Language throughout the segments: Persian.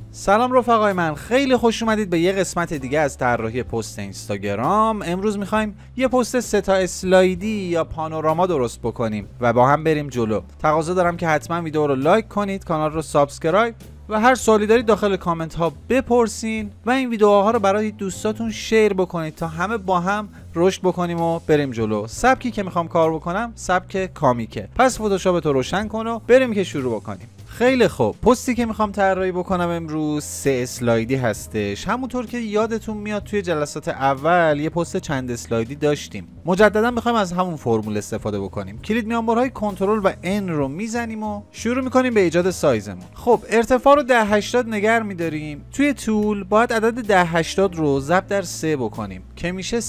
سلام رفقای من، خیلی خوش اومدید به یه قسمت دیگه از طراحی پست اینستاگرام. امروز میخوایم یه پست 3 تا اسلایدی یا پانوراما درست بکنیم و با هم بریم جلو. تقاضا دارم که حتما ویدیو رو لایک کنید، کانال رو سابسکرایب و هر سوالی دارید داخل کامنت ها بپرسین و این ویدیوها رو برای دوستاتون شیر بکنید تا همه با هم رشد بکنیم و بریم جلو. سبکی که میخوام کار بکنم سبک کامیکه. پس فتوشاپ رو روشن کن و بریم که شروع بکنیم. خیلی خوب، پستی که میخوام طراحی بکنم امروز 3 اسلایدی هستش. همونطور که یادتون میاد توی جلسات اول یه پست چند اسلایدی داشتیم. مجددا میخوایم از همون فرمول استفاده بکنیم. کلید میانبرهای کنترل و N رو میزنیم و شروع میکنیم به ایجاد سایزمون. خب ارتفاع رو 1080 نگه میداریم. توی تول باید عدد 1080 رو ضرب در 3 بکنیم که میشه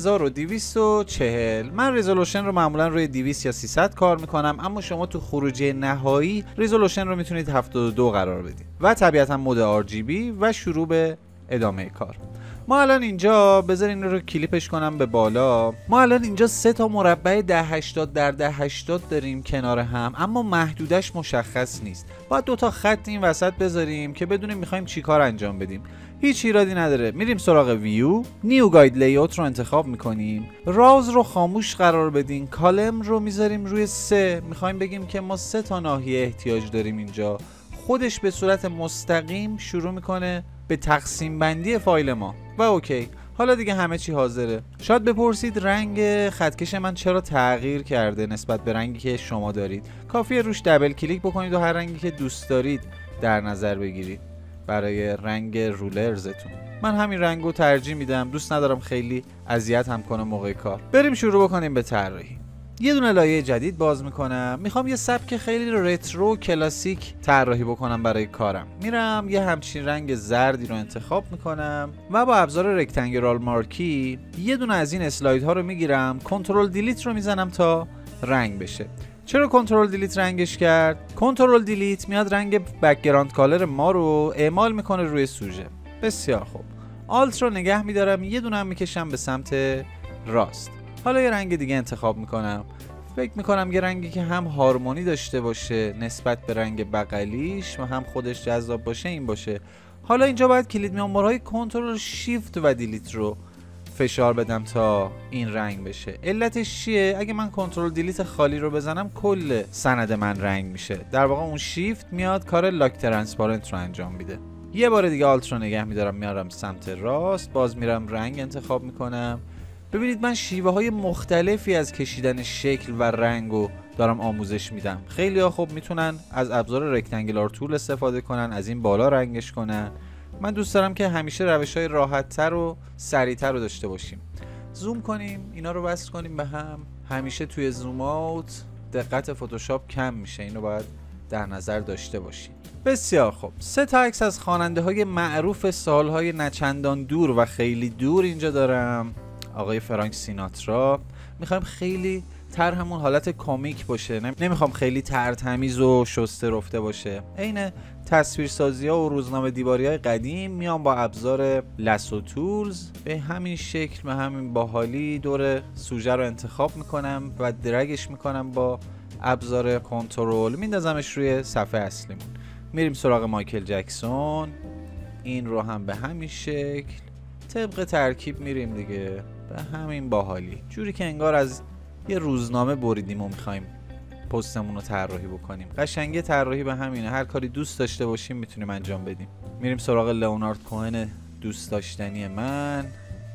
3240. من رزولوشن رو معمولا روی 200 یا 300 کار میکنم، اما شما تو خروجی نهایی رزولوشن رو میتونید 72 قرار بدید و طبیعتا مود RGB و شروع به ادامه کار. ما الان اینجا بذارین رو کلیپش کنم به بالا. ما الان اینجا 3 تا مربع 1080 در 1080 داریم کنار هم، اما محدودش مشخص نیست. باید 2 تا خط این وسط بذاریم که بدونیم میخوایم چی کار انجام بدیم. هیچ ایرادی نداره. میریم سراغ ویو، نیو گاید لی‌آوت رو انتخاب میکنیم، راوز رو خاموش قرار بدیم، کالم رو میذاریم روی 3. میخوایم بگیم که ما 3 تا ناحیه احتیاج داریم. اینجا خودش به صورت مستقیم شروع میکنه به تقسیم بندی فایل ما و اوکی. حالا دیگه همه چی حاضره. شاید بپرسید رنگ خطکش من چرا تغییر کرده نسبت به رنگی که شما دارید. کافیه روش دبل کلیک بکنید و هر رنگی که دوست دارید در نظر بگیرید برای رنگ رولرزتون. من همین رنگو ترجیح میدم، دوست ندارم خیلی اذیت هم کنه موقع کار. بریم شروع بکنیم به طراحی. یه دونه لایه جدید باز میکنم. میخوام یه سبک خیلی رترو کلاسیک طراحی بکنم برای کارم. میرم یه همچین رنگ زردی رو انتخاب میکنم و با ابزار رکتانگلار مارکی یه دونه از این اسلایدها رو میگیرم، کنترل دیلیت رو میزنم تا رنگ بشه. چرا کنترل دیلیت رنگش کرد؟ کنترل دیلیت میاد رنگ بک‌گراند کالر ما رو اعمال میکنه روی سوژه. بسیار خوب. آلت رو نگه میدارم، یه دونه هم میکشم به سمت راست. حالا یه رنگ دیگه انتخاب میکنم. فکر میکنم یه رنگی که هم هارمونی داشته باشه نسبت به رنگ بغلیش و هم خودش جذاب باشه این باشه. حالا اینجا باید کلید میانبرهای کنترل شیفت و دیلیت رو فشار بدم تا این رنگ بشه. علتش چیه؟ اگه من کنترل دیلیت خالی رو بزنم کل سند من رنگ میشه. در واقع اون شیفت میاد کار لاک ترانسپارنت رو انجام میده. یه بار دیگه آلت رو نگه میدارم، میارم سمت راست، باز میرم رنگ انتخاب میکنم. ببینید من شیوه های مختلفی از کشیدن شکل و رنگو دارم آموزش میدم. خیلی ها خب میتونن از ابزار رکتانگلار تول استفاده کنن، از این بالا رنگش کنن. من دوست دارم که همیشه روش‌های راحت‌تر و سریع‌تر رو داشته باشیم. زوم کنیم، اینا رو وصل کنیم به هم. همیشه توی زوم آوت دقت فتوشاپ کم میشه، اینو باید در نظر داشته باشیم. بسیار خوب. 3 تا عکس از خواننده‌های معروف سال‌های نچندان دور و خیلی دور اینجا دارم. آقای فرانک سیناترا. میخوایم خیلی طرحمون حالت کامیک باشه، نمیخوام خیلی ترتمیز و شسته رفته باشه. عین تصویرسازی‌ها و روزنامه دیواری‌های قدیم میام با ابزار لاسو تولز به همین شکل، به همین باحالی دور سوژه رو انتخاب میکنم و درگش میکنم با ابزار کنترل، میندازمش روی صفحه اصلیمون. میریم سراغ مایکل جکسون. این رو هم به همین شکل طبق ترکیب میریم دیگه، به همین باحالی، جوری که انگار از یه روزنامه بریدیم و میخوایم پستمون رو طراحی بکنیم. قشنگی طراحی به همینه، هر کاری دوست داشته باشیم میتونیم انجام بدیم. میریم سراغ لئونارد کوهن دوست داشتنی من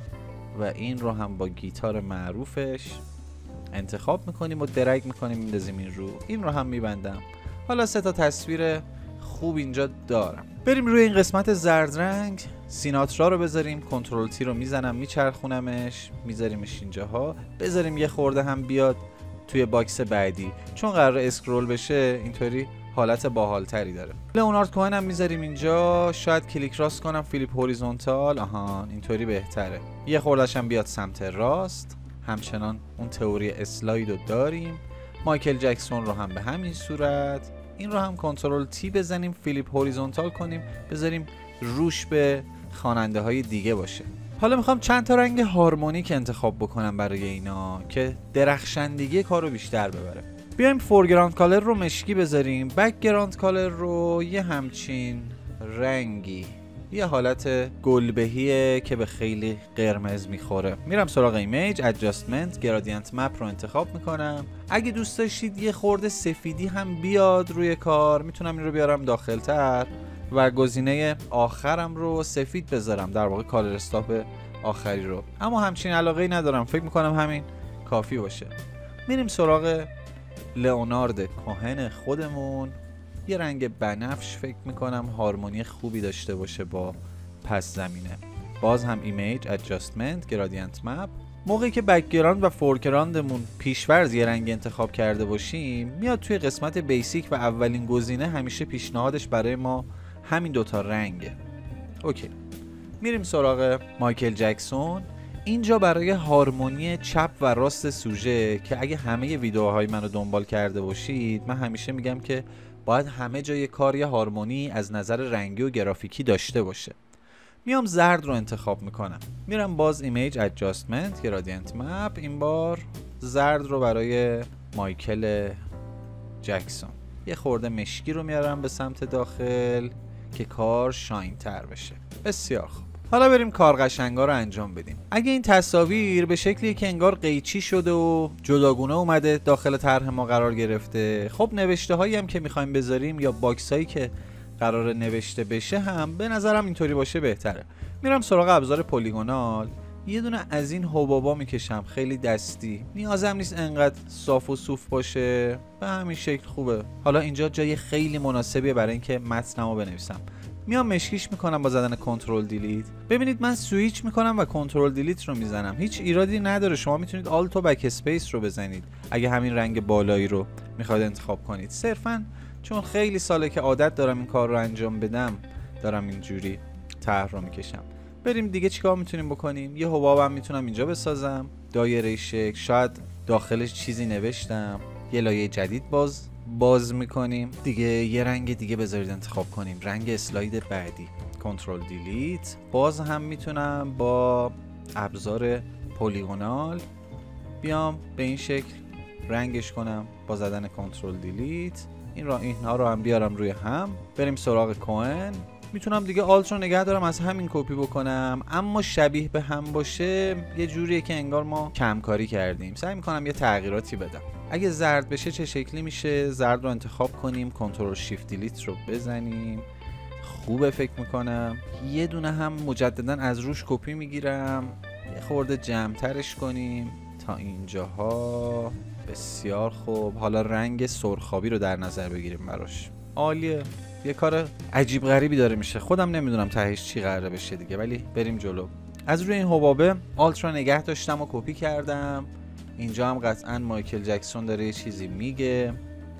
و این رو هم با گیتار معروفش انتخاب میکنیم و درگ میکنیم میندازیم این رو. این رو هم میبندم. حالا 3 تا تصویر خوب اینجا دارم. بریم روی این قسمت زرد رنگ. سیناترا رو بذاریم، کنترل تی رو میزنم، میچرخونمش، میذاریمش اینجاها. بذاریم یه خورده هم بیاد توی باکس بعدی، چون قرار اسکرول بشه اینطوری حالت باحالتری داره. لئونارد کوهن هم میذاریم اینجا. شاید کلیک راست کنم، فلیپ هوریزونتال. آهان اینطوری بهتره. یه خورده‌ش هم بیاد سمت راست. همچنان اون تئوری اسلاید رو داریم. مایکل جکسون رو هم به همین صورت. این رو هم کنترل تی بزنیم، فلیپ هوریزونتال کنیم، بذاریم روش به خواننده های دیگه باشه. حالا میخوام چند تا رنگ هارمونیک انتخاب بکنم برای اینا که درخشندگی کارو بیشتر ببره. بیایم فورگراند کالر رو مشکی بذاریم، بکگراند کالر رو یه همچین رنگی، یه حالت گلبهیه که به خیلی قرمز میخوره. میرم سراغ ایمیج، ادجاستمنت، گرادینت مپ رو انتخاب میکنم. اگه دوست داشتید یه خورده سفیدی هم بیاد روی کار، میتونم این رو بیارم داخلتر و گزینه آخرم رو سفید بذارم، در واقع کالر استاپ آخری رو. اما همچین علاقه‌ای ندارم، فکر میکنم همین کافی باشه. میریم سراغ لئونارد کوهن خودمون. یه رنگ بنفش فکر میکنم هارمونی خوبی داشته باشه با پس زمینه. باز هم ایمیج، ادجاستمنت، گرادینت مپ. موقعی که بک‌گراند و فورگراندمون پیش‌فرض یه رنگ انتخاب کرده باشیم، میاد توی قسمت بیسیک و اولین گزینه همیشه پیشنهادش برای ما همین دوتا رنگه. اوکی. میریم سراغ مایکل جکسون. اینجا برای هارمونی چپ و راست سوژه که اگه همه ویدیوهای منو دنبال کرده باشید، من همیشه میگم که باید همه جای کار یه هارمونی از نظر رنگی و گرافیکی داشته باشه. میام زرد رو انتخاب میکنم. میرم باز ایمیج، ادجاستمنت، گرادینت مپ. این بار زرد رو برای مایکل جکسون. یه خورده مشکی رو میارم به سمت داخل که کار شاین تر بشه. بسیار خوب. حالا بریم کار قشنگا رو انجام بدیم. اگه این تصاویر به شکلی که انگار قیچی شده و جداگونه اومده داخل طرح ما قرار گرفته، خب نوشته هایی هم که میخوایم بذاریم یا باکس هایی که قرار نوشته بشه هم به نظرم اینطوری باشه بهتره. میرم سراغ ابزار پلیگونال، یه دونه از این حبابا میکشم، خیلی دستی، نیازم نیست انقدر صاف و صوف باشه، به همین شکل خوبه. حالا اینجا جای خیلی مناسبیه برای اینکه متنمو بنویسم. میام مشکیش میکنم با زدن کنترل دیلیت. ببینید من سویچ میکنم و کنترل دیلیت رو میزنم، هیچ ایرادی نداره. شما میتونید آلت و بک اسپیس رو بزنید اگه همین رنگ بالایی رو میخواید انتخاب کنید. صرفا چون خیلی ساله که عادت دارم این کار رو انجام بدم، دارم اینجوری طرح رو میکشم. بریم دیگه چیکار میتونیم بکنیم. یه حبابم میتونم اینجا بسازم، دایره شکل، شاید داخلش چیزی نوشتم. یه لایه جدید باز میکنیم دیگه. یه رنگ دیگه بذارید انتخاب کنیم، رنگ اسلاید بعدی. کنترل دیلیت. باز هم میتونم با ابزار پلیگونال بیام به این شکل رنگش کنم با زدن کنترل دیلیت. اینها رو هم بیارم روی هم. بریم سراغ کوهن. میتونم دیگه آلت رو نگه دارم از همین کپی بکنم، اما شبیه به هم باشه یه جوریه که انگار ما کمکاری کردیم. سعی میکنم یه تغییراتی بدم. اگه زرد بشه چه شکلی میشه؟ زرد رو انتخاب کنیم، کنترل شیفت دیلیت رو بزنیم. خوبه فکر میکنم. یه دونه هم مجددا از روش کپی میگیرم، یه خورده جمع‌ترش کنیم تا اینجاها. بسیار خوب. حالا رنگ سرخابی رو در نظر بگیریم براش. عالیه. یه کار عجیب غریبی داره میشه، خودم نمیدونم تهش چی قراره بشه دیگه، ولی بریم جلو. از روی این حبابه آلت رو نگه داشتم و کپی کردم. اینجا هم قطعا مایکل جکسون داره یه چیزی میگه.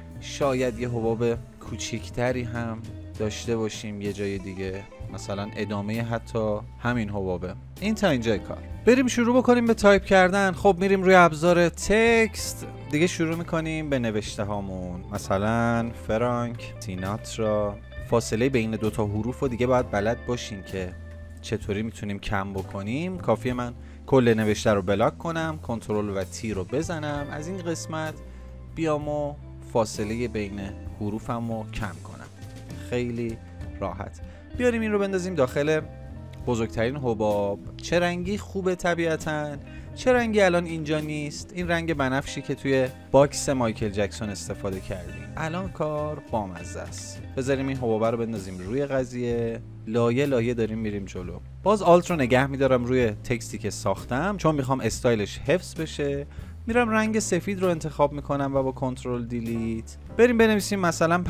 شاید یه حباب کوچیکتری هم داشته باشیم یه جای دیگه، مثلا ادامه حتی همین حبابه. این تا اینجای کار. بریم شروع بکنیم به تایپ کردن. خب میریم روی ابزار تکست دیگه، شروع میکنیم به نوشته هامون. مثلا فرانک سیناترا. فاصله بین دوتا حروف رو دیگه باید بلد باشین که چطوری میتونیم کم بکنیم. کافیه من کل نوشته رو بلاک کنم، کنترل و تی رو بزنم، از این قسمت بیام و فاصله بین حروفم رو کم کنم. خیلی راحت. بیاریم این رو بندازیم داخل بزرگترین حباب. چه رنگی خوبه طبیعتاً، چه رنگی الان اینجا نیست؟ این رنگ بنفشی که توی باکس مایکل جکسون استفاده کردیم. الان کار بامزه است. بذاریم این حبابه رو بندازیم روی قضیه، لایه لایه داریم میریم جلو. باز آلت رو نگه میدارم روی تکستی که ساختم چون میخوام استایلش حفظ بشه. میرم رنگ سفید رو انتخاب میکنم و با کنترل دیلیت بریم بنویسیم مثلا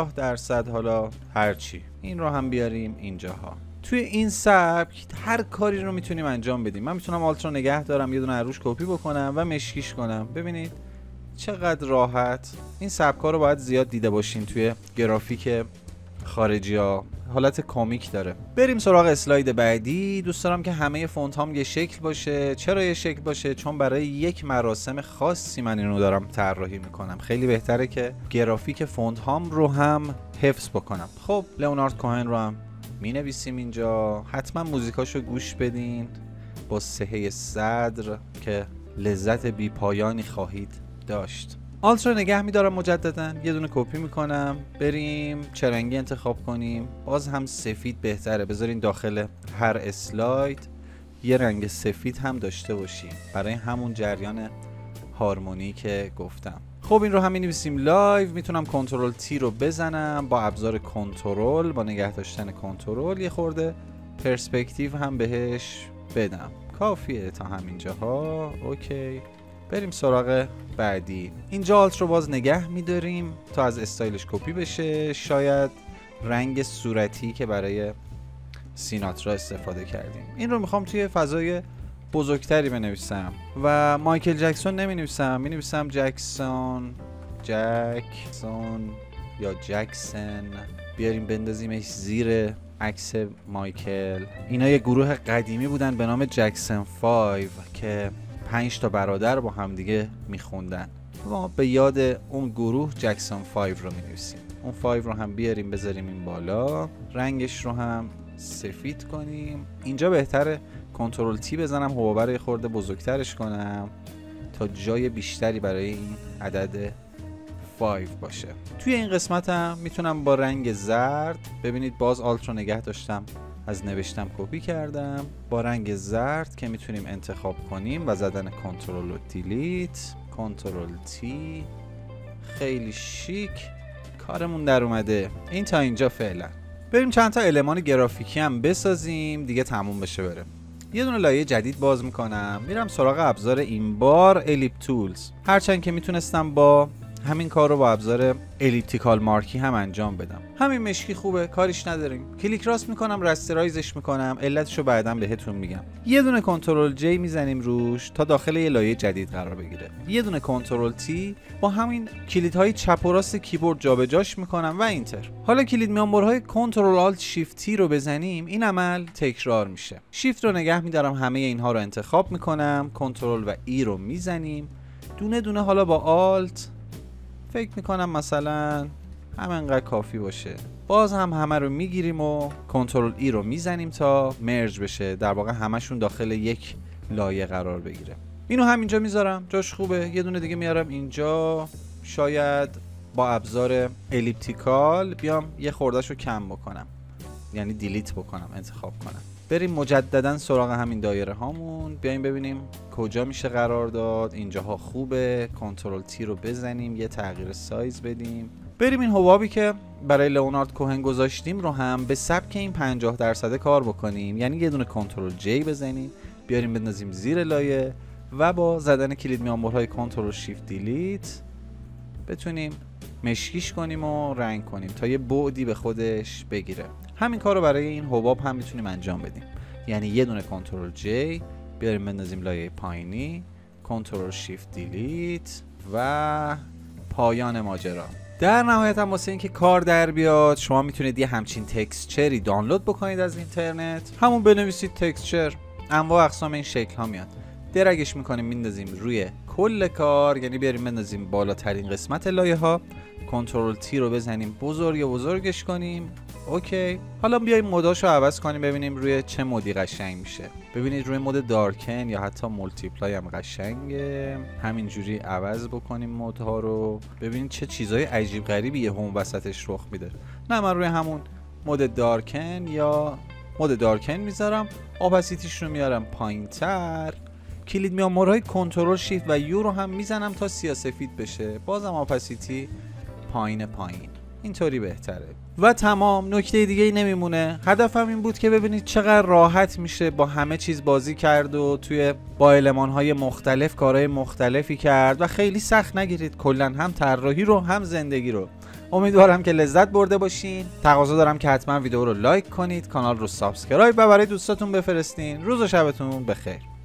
50%، حالا هرچی. این رو هم بیاریم اینجاها. توی این سبک هر کاری رو میتونیم انجام بدیم. من میتونم آلت رو نگه دارم، یه دونه روش کپی بکنم و مشکیش کنم. ببینید چقدر راحت. این سبکا رو باید زیاد دیده باشین توی گرافیک خارجی ها، حالت کامیک داره. بریم سراغ اسلاید بعدی. دوست دارم که همه فونت هام یه شکل باشه. چرا یه شکل باشه؟ چون برای یک مراسم خاصی من اینو دارم طراحی میکنم. خیلی بهتره که گرافیک فونت هام رو هم حفظ بکنم. خب لئونارد کوهن رو هم می نویسیم اینجا. حتما موزیکاشو گوش بدین با صحه صدر که لذت بی پایانی خواهید داشت. آلت رو نگه میدارم مجددا، یه دونه کپی میکنم، بریم چه رنگی انتخاب کنیم. باز هم سفید بهتره، بذارین داخل هر اسلاید یه رنگ سفید هم داشته باشیم برای همون جریان هارمونی که گفتم. خب این رو هم می‌نویسیم لایو. میتونم کنترل تی رو بزنم با ابزار کنترل، با نگه داشتن کنترل یه خورده پرسپکتیو هم بهش بدم. کافیه تا همینجاها. اوکی، بریم سراغ بعدی. اینجا آلت رو باز نگه میداریم تا از استایلش کپی بشه. شاید رنگ صورتی که برای سیناترا استفاده کردیم، این رو میخوام توی فضای بزرگتری بنویسم و مایکل جکسون نمی نویسم، می نویسم جکسون یا جکسن. بیاریم بندازیمش زیر عکس مایکل. اینا یه گروه قدیمی بودن به نام جکسن 5 که 5 تا برادر با هم دیگه میخوندن. ما به یاد اون گروه جکسن 5 رو می نویسیم. اون 5 رو هم بیاریم بذاریم این بالا. رنگش رو هم سفید کنیم. اینجا بهتره کنترل تی بزنم، حبابه رو خورده بزرگترش کنم تا جای بیشتری برای این عدد 5 باشه. توی این قسمت هم میتونم با رنگ زرد، ببینید باز آلت رو نگه داشتم، از نوشتم کپی کردم، با رنگ زرد که میتونیم انتخاب کنیم و زدن کنترل و دیلیت، کنترل تی. خیلی شیک کارمون در اومده. این تا اینجا فعلا. بریم چند تا المان گرافیکی هم بسازیم دیگه تموم بشه بره. یه دونه لایه جدید باز میکنم، میرم سراغ ابزار این بار الیپ تولز. هرچند که میتونستم با همین کار رو با ابزار الیپتیکال مارکی هم انجام بدم. همین مشکی خوبه، کاریش نداریم. کلیک راست میکنم، رسترایزش میکنم، علتشو بعداً بهتون میگم. یه دونه کنترل جی میزنیم روش تا داخل یه لایه جدید قرار بگیره. یه دونه کنترل تی، با همین کلیدهای چپ و راست کیبورد جابجاش میکنم و اینتر. حالا کلید میانبرهای کنترل آلت شیفت تی رو بزنیم، این عمل تکرار میشه. شیفت رو نگه میدارم، همه اینها رو انتخاب میکنم، کنترل و ای رو میزنیم دونه دونه. حالا با آلت فکر میکنم مثلا همینقدر کافی باشه. باز هم همه رو میگیریم و کنترل ای رو میزنیم تا مرج بشه، در واقع همشون داخل یک لایه قرار بگیره. اینو همینجا میذارم، جاش خوبه. یه دونه دیگه میارم اینجا، شاید با ابزار الیپتیکال بیام یه خوردهشو کم بکنم، یعنی دیلیت بکنم، انتخاب کنم. بریم مجددا سراغ همین دایره هامون، بیایم ببینیم کجا میشه قرار داد. اینجاها خوبه. کنترل تی رو بزنیم، یه تغییر سایز بدیم. بریم این حبابی که برای لئونارد کوهن گذاشتیم رو هم به سبک این 50% کار بکنیم، یعنی یه دونه کنترل جی بزنیم، بیاریم بندازیم زیر لایه و با زدن کلید میانبرهای کنترل شیفت دیلیت بتونیم مشکیش کنیم و رنگ کنیم تا یه بعدی به خودش بگیره. همین کار رو برای این حباب هم میتونیم انجام بدیم، یعنی یه دونه کنترل جی بیاریم بندازیم لایه پایینی، کنترل شیفت دیلیت و پایان ماجرا. در نهایت هم واسه اینکه کار در بیاد شما میتونید یه همچین تکسچری دانلود بکنید از اینترنت، همون بنویسید تکسچر، انواع اقسام این شکل ها میاد، درگش میکنیم میندازیم روی کل کار، یعنی بیاریم بندازیم بالاترین قسمت لایه ها، کنترل تی رو بزنیم بزرگش کنیم. اوکی، حالا بیایم موداشو عوض کنیم ببینیم روی چه مودی قشنگ میشه. ببینید روی مود دارکن یا حتی مولتیپلای هم قشنگه. همینجوری عوض بکنیم مودها رو، ببینید چه چیزای عجیب غریبی یه هم وسطش رخ میده. نه من روی همون مود دارکن یا مود دارکن میذارم، اپاسیتیش رو میارم پایینتر، کلید میانبرهای کنترل شیفت و یو رو هم میزنم تا سیاه‌سفید بشه، بازم اپاسیتی پایین. اینطوری بهتره و تمام. نکته دیگه ای نمیمونه. هدفم این بود که ببینید چقدر راحت میشه با همه چیز بازی کرد و توی با المان‌های مختلف کارهای مختلفی کرد و خیلی سخت نگیرید کلا، هم طراحی رو هم زندگی رو. امیدوارم که لذت برده باشین. تقاضا دارم که حتما ویدیو رو لایک کنید، کانال رو سابسکرایب و برای دوستاتون بفرستین. روز و شبتون بخیر.